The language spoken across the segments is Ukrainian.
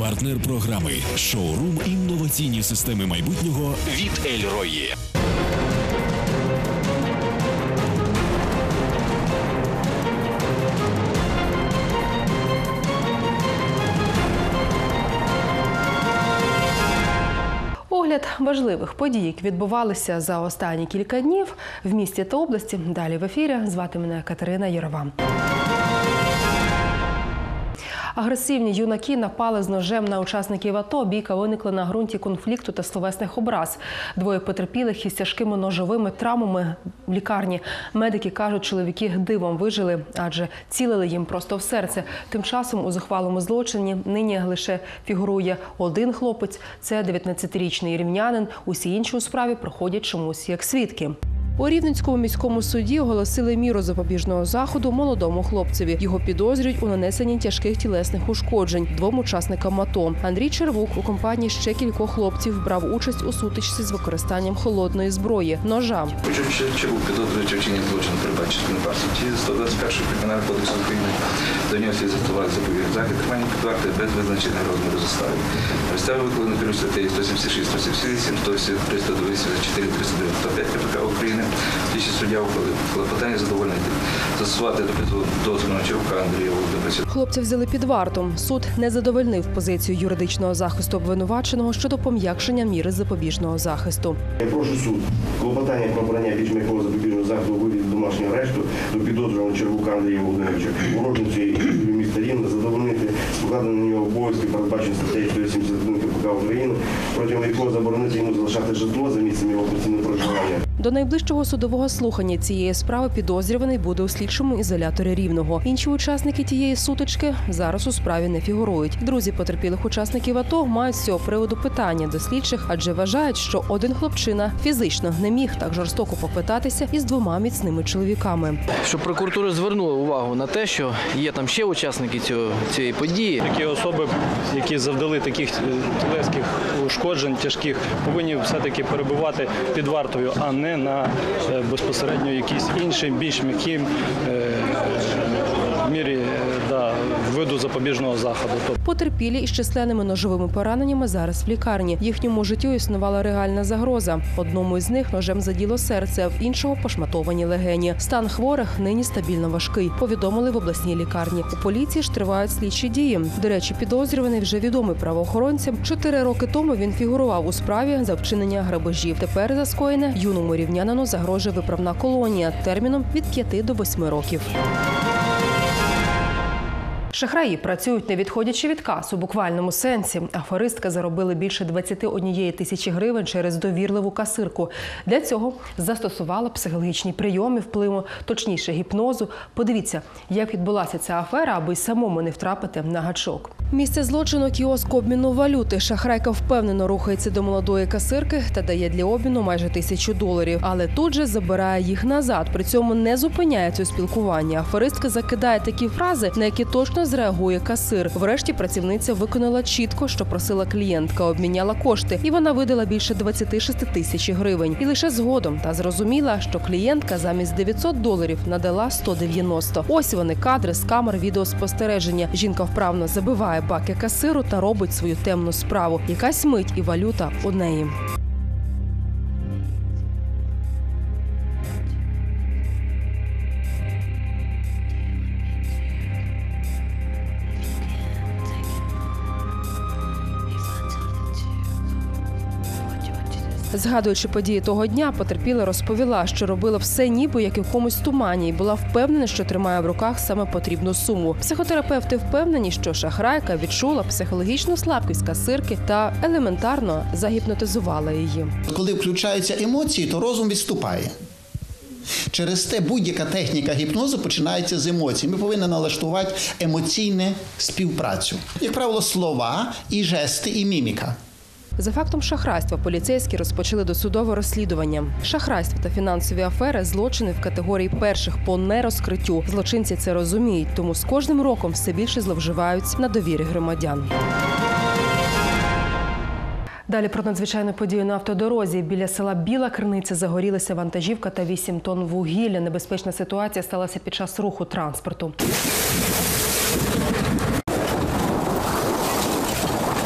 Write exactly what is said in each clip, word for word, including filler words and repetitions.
Партнер програми «Шоурум інноваційні системи майбутнього» від Ель-Рої. Огляд важливих подій, які відбувалися за останні кілька днів в місті та області. Далі в ефірі. Звати мене Катерина Єрова. Агресивні юнаки напали з ножем на учасників АТО. Бійка виникла на ґрунті конфлікту та словесних образ. Двоє потерпілих із тяжкими ножовими травмами в лікарні. Медики кажуть, чоловіки дивом вижили, адже цілили їм просто в серце. Тим часом у зухвалому злочині нині лише фігурує один хлопець. Це дев'ятнадцятирічний рівнянин. Усі інші у справі проходять чомусь як свідки. У Рівненському міському суді оголосили міру запобіжного заходу молодому хлопцеві. Його підозрюють у нанесенні тяжких тілесних ушкоджень двом учасникам АТО. Андрій Червук у компанії ще кількох хлопців брав участь у сутичці з використанням холодної зброї – ножа. Червук підозрюють у вчиненні злочину, передбачений в статті сто двадцять першої Кримінального кодексу України. До нього слід застосувати запобіжний захід тримання під вартою без визначення розміру застави. Підстави викладені перед статтею сто сімдесят шість, сто сімдесят вісім, сто триста вісімдесят чотири, триста дев'яносто п'ять КПК України. Слідчий суддя ухвалив клопотання задовольнити. Застосувати до підозрюваного Червука Андрія Володимировича. Хлопця взяли під варту. Суд не задовольнив позицію юридичного захисту обвинуваченого щодо пом'якшення міри запобіжного захисту. Я прошу суд клопотання про обрання більш м'якого запобіжного заходу у вигляді домашнього арешту до підозрюваного Червука Андрія Володимировича, уродженця міста Рівне, задовольнити покладені на нього обов'язки, передбачені статтею сто сімдесят один КПК України, протягом якого заборонити йому залишати житло за місцем його постійного проживання. До найближчого судового слухання цієї справи підозрюваний буде у слідчому ізоляторі Рівного. Інші учасники тієї сутички зараз у справі не фігурують. Друзі потерпілих учасників АТО мають з цього приводу питання до слідчих, адже вважають, що один хлопчина фізично не міг так жорстоко попитатися із двома міцними чоловіками. Щоб прокуратура звернула увагу на те, що є там ще учасники цього, цієї події. Такі особи, які завдали таких тілесних ушкоджень тяжких, повинні все-таки перебувати під вартою, а не на безпосередньо якісь інші, більш м'які мірі да, виду запобіжного заходу. Потерпілі із численними ножовими пораненнями зараз в лікарні. Їхньому життю існувала реальна загроза. Одному із них ножем заділо серце, в іншого пошматовані легені. Стан хворих нині стабільно важкий, повідомили в обласній лікарні. У поліції ж тривають слідчі дії. До речі, підозрюваний вже відомий правоохоронцям. Чотири роки тому він фігурував у справі за вчинення грабежів. Тепер за скоєне юному рівнянину загрожує виправна колонія терміном від п'яти до восьми років. Шахраї працюють не відходячи від кас у буквальному сенсі. Аферистки заробили більше двадцяти однієї тисячі гривень через довірливу касирку. Для цього застосувала психологічні прийоми впливу, точніше гіпнозу. Подивіться, як відбулася ця афера, аби й самому не втрапити на гачок. Місце злочину – кіоск обміну валюти. Шахрайка впевнено рухається до молодої касирки та дає для обміну майже тисячу доларів. Але тут же забирає їх назад. При цьому не зупиняється у спілкуванні. Аферистка закидає такі фрази, на які точно зреагує касир. Врешті працівниця виконала чітко, що просила клієнтка, обміняла кошти. І вона видала більше двадцяти шести тисяч гривень. І лише згодом та зрозуміла, що клієнтка замість дев'ятсот доларів надала сто дев'яносто. Ось вони кадри з камер відеоспостереження. Жінка вправно забиває баки касиру та робить свою темну справу. Якась мить і валюта у неї. Згадуючи події того дня, потерпіла розповіла, що робила все ніби як у якомусь тумані і була впевнена, що тримає в руках саме потрібну суму. Психотерапевти впевнені, що шахрайка відчула психологічну слабкість касирки та елементарно загіпнотизувала її. Коли включаються емоції, то розум відступає. Через те будь-яка техніка гіпнозу починається з емоцій. Ми повинні налаштувати емоційну співпрацю. Як правило, слова, і жести, і міміка. За фактом шахрайства поліцейські розпочали досудове розслідування. Шахрайство та фінансові афери – злочини в категорії перших по нерозкриттю. Злочинці це розуміють, тому з кожним роком все більше зловживають на довірі громадян. Далі про надзвичайну подію на автодорозі. Біля села Біла Криниця загорілася вантажівка та вісім тонн вугілля. Небезпечна ситуація сталася під час руху транспорту.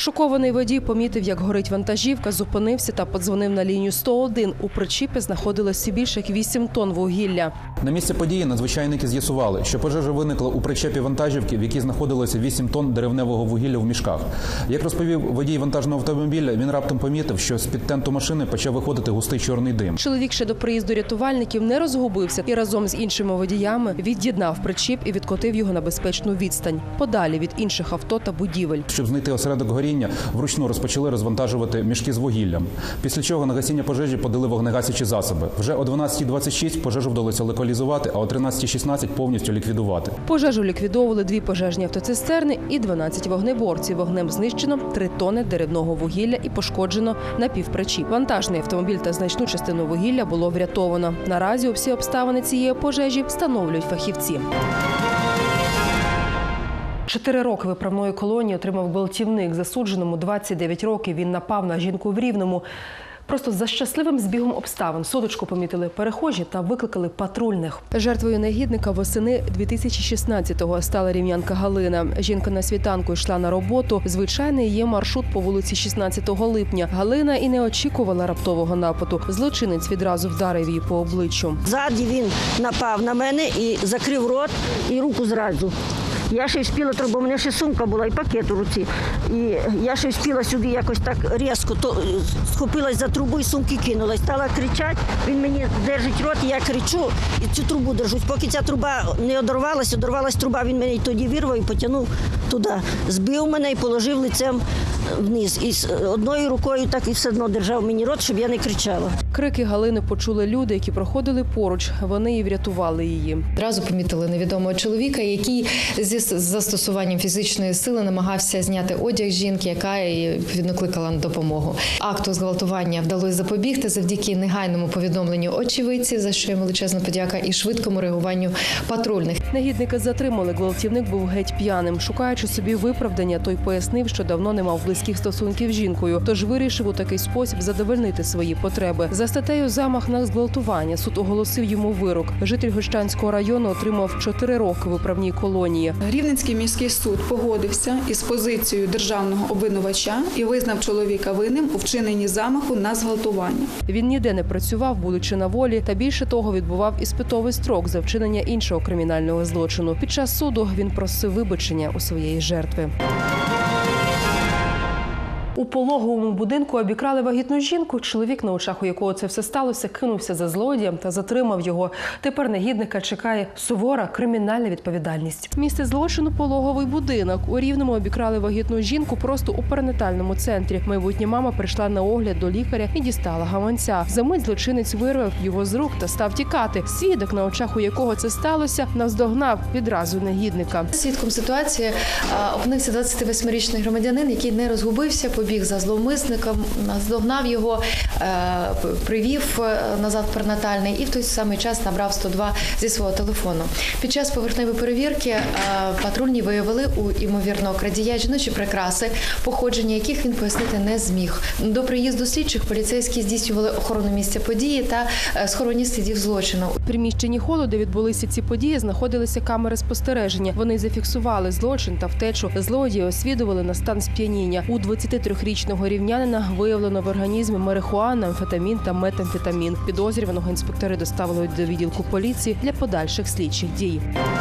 Шокований водій помітив, як горить вантажівка, зупинився та подзвонив на лінію сто один. У причіпі знаходилося більше як вісім тонн вугілля. На місці події надзвичайники з'ясували, що пожежа виникла у причепі вантажівки, в якій знаходилося вісім тонн деревневого вугілля в мішках. Як розповів водій вантажного автомобіля, він раптом помітив, що з-під тенту машини почав виходити густий чорний дим. Чоловік ще до приїзду рятувальників не розгубився і разом з іншими водіями від'єднав причіп і відкотив його на безпечну відстань, подалі від інших авто та будівель. Щоб знайти осередок горіння, вручну розпочали розвантажувати мішки з вугіллям. Після чого на гасіння пожежі подали вогнегасячі засоби. Вже о дванадцятій двадцять шість пожежу вдалося локалізувати, а о тринадцятій шістнадцять повністю ліквідувати. Пожежу ліквідовували дві пожежні автоцистерни і дванадцять вогнеборців. Вогнем знищено три тонни деревного вугілля і пошкоджено напівпричіп. Вантажний автомобіль та значну частину вугілля було врятовано. Наразі всі обставини цієї пожежі встановлюють фахівці. Чотири роки виправної колонії отримав гвалтівник. Засудженому двадцять дев'ять років. Він напав на жінку в Рівному. Просто за щасливим збігом обставин судочку помітили перехожі та викликали патрульних. Жертвою негідника восени дві тисячі шістнадцятого стала рівнянка Галина. Жінка на світанку йшла на роботу. Звичайний її маршрут по вулиці шістнадцятого липня. Галина і не очікувала раптового нападу. Злочинець відразу вдарив її по обличчю. Ззаді він напав на мене і закрив рот і руку зразу. Я ще встигла, бо в мене ще сумка була і пакет у руці. І я ще встигла сюди якось так різко, то схопилась за трубу і сумки кинулась. Стала кричати, він мені держить рот, і я кричу, і цю трубу держусь. Поки ця труба не одорвалась, одорвалась труба, він мене тоді вирвав і потягнув туди. Збив мене і положив лицем вниз. І з одною рукою так і все одно держав мені рот, щоб я не кричала. Крики Галини почули люди, які проходили поруч. Вони і врятували її. Одразу помітили невідомого чоловіка, який зі застосуванням фізичної сили намагався зняти одяг жінки, яка відповідно кликала на допомогу. Акту зґвалтування вдалося запобігти завдяки негайному повідомленню очевидців, за що їм величезна подяка, і швидкому реагуванню патрульних. Негідника затримали. Гвалтівник був геть п'яним. Шукаючи собі виправдання, той пояснив, що давно не мав близьких стосунків з жінкою, тож вирішив у такий спосіб задовольнити свої потреби. За статтею «Замах на зґвалтування» суд оголосив йому вирок. Житель Гощанського району отримав чотири роки в виправній колонії. Рівненський міський суд погодився із позицією державного обвинувача і визнав чоловіка винним у вчиненні замаху на зґвалтування. Він ніде не працював, будучи на волі, та більше того відбував іспитовий строк за вчинення іншого кримінального злочину. Під час суду він просив вибачення у своєї жертви. У пологовому будинку обікрали вагітну жінку. Чоловік, на очах у якого це все сталося, кинувся за злодієм та затримав його. Тепер негідника чекає сувора кримінальна відповідальність. Місце злочину – пологовий будинок. У Рівному обікрали вагітну жінку просто у перинатальному центрі. Майбутня мама прийшла на огляд до лікаря і дістала гаманця. Замить злочинець вирвав його з рук та став тікати. Свідок, на очах у якого це сталося, наздогнав відразу негідника. Свідком ситуації опинився двадцятивосьмирічний громадянин, який не розгубився, побіг за зловмисником, наздогнав його, привів назад в перинатальний і в той самий час набрав сто два зі свого телефону. Під час поверхневої перевірки патрульні виявили у ймовірного крадія жіночі прикраси, походження яких він пояснити не зміг. До приїзду слідчих поліцейські здійснювали охорону місця події та схоронення слідів злочину. У приміщенні холу, де відбулися ці події, знаходилися камери спостереження. Вони зафіксували злочин та втечу. Злодії освідували на стан сп'яніння. У двадцятитрирічного рівнянина виявлено в організмі марихуана, амфетамін та метамфетамін. Підозрюваного інспектори доставили до відділку поліції для подальших слідчих дій.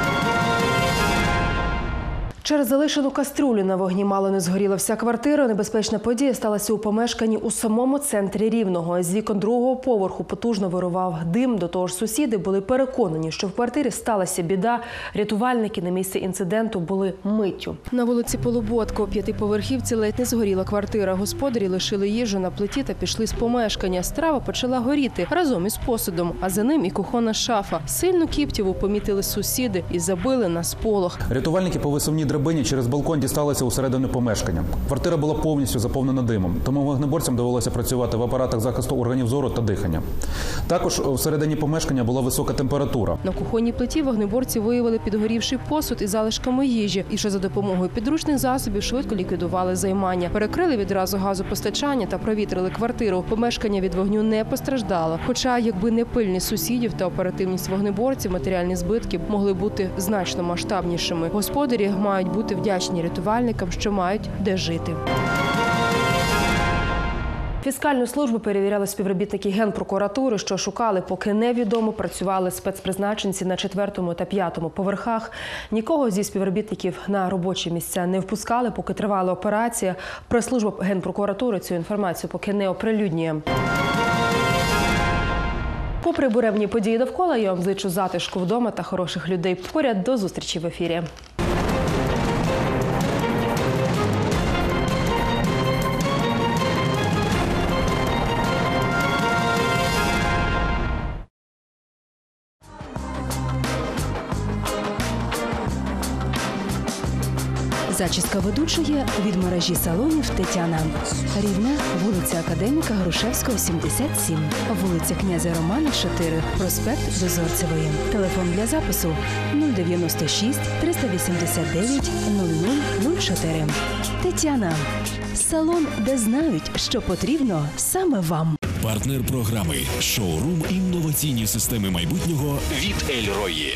Через залишену кастрюлю на вогні мало не згоріла вся квартира. Небезпечна подія сталася у помешканні у самому центрі Рівного. З вікон другого поверху потужно вирував дим. До того ж, сусіди були переконані, що в квартирі сталася біда. Рятувальники на місці інциденту були миттю. На вулиці Полуботка у п'ятиповерхівці ледь не згоріла квартира. Господарі лишили їжу на плиті та пішли з помешкання. Страва почала горіти разом із посудом, а за ним і кухонна шафа. Сильну кіптєву помітили сусіди і забили на сполох. Рятувальники по висувній драбині через балкон дісталися усередину помешкання. Квартира була повністю заповнена димом, тому вогнеборцям довелося працювати в апаратах захисту органів зору та дихання. Також всередині помешкання була висока температура. На кухонній плиті вогнеборці виявили підгорівший посуд із залишками їжі. І що за допомогою підручних засобів швидко ліквідували займання. Перекрили відразу газопостачання та провітрили квартиру. Помешкання від вогню не постраждало. Хоча, якби не пильність сусідів та оперативність вогнеборців, матеріальні збитки могли бути значно масштабнішими. Господарі мають бути вдячні рятувальникам, що мають де жити. Фіскальну службу перевіряли співробітники Генпрокуратури, що шукали, поки невідомо працювали спецпризначенці на четвертому та п'ятому поверхах. Нікого зі співробітників на робочі місця не впускали, поки тривала операція. Прес-служба Генпрокуратури цю інформацію поки не оприлюднює. Попри буремні події довкола, я вам зичу затишку вдома та хороших людей поряд. До зустрічі в ефірі. Зачіска ведучої від мережі салонів «Тетяна». Рівне, вулиця Академіка Грушевського, сімдесят сім. Вулиця князя Романа, чотири. Проспект Дозорцевої. Телефон для запису нуль дев'яносто шість триста вісімдесят дев'ять нуль нуль нуль чотири. «Тетяна». Салон, де знають, що потрібно саме вам. Партнер програми «Шоурум інноваційні системи майбутнього» від Ель-Рої.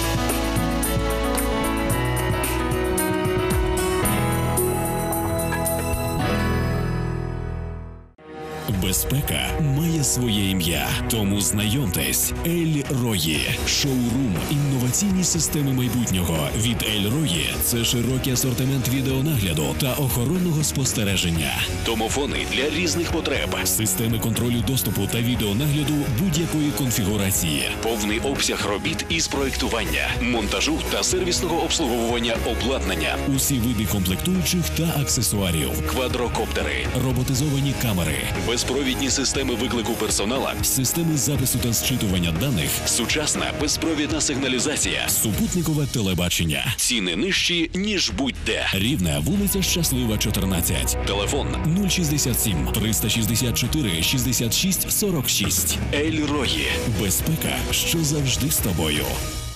Безпека має своє ім'я, тому знайомтесь. Ель-Рої. Шоурум інноваційні системи майбутнього від Ель-Рої – це широкий асортимент відеонагляду та охоронного спостереження. Домофони для різних потреб, системи контролю доступу та відеонагляду будь-якої конфігурації, повний обсяг робіт із проєктування, монтажу та сервісного обслуговування обладнання, усі види комплектуючих та аксесуарів, квадрокоптери, роботизовані камери, безпровідні системи виклику персонала, системи запису та зчитування даних, сучасна безпровідна сигналізація, супутникове телебачення. Ціни нижчі, ніж будь-де. Рівне, вулиця Щаслива, чотирнадцять. Телефон нуль шістдесят сім триста шістдесят чотири шістдесят шість сорок шість. Ель-Рої. Безпека, що завжди з тобою.